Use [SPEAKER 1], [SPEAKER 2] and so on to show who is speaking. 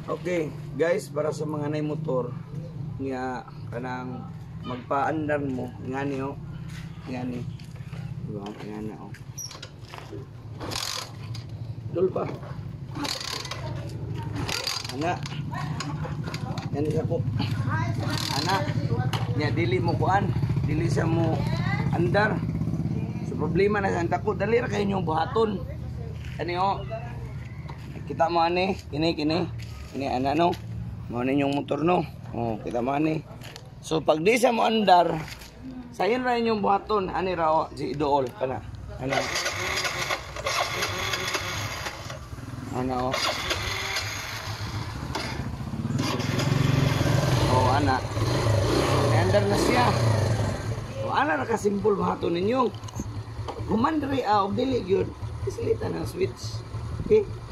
[SPEAKER 1] Okay, guys, para sa mga nay motor nga kanang magpaandar mo ngani oh. Ngani. Diba? Ngani oh. Dul pa. Ana. Yan isa po. Ana. Nya dili mo kuan, dili sa mo andar. So problema na sa tako, dali ra kayo yung buhaton. Ani oh. Kita mo ani, kini. Ini ana no. Mo ni yung motor no. Oh, kita mo ani. So pag di sa mo andar, sayon ra yung buhaton ani ra oh, si Idool kana. Ano? Ano? Oh, ana. Andar na siya. Oh, ana ra ka simple buhaton ninyo. Humandri og dili gyud. Isilita ng switch. Okay?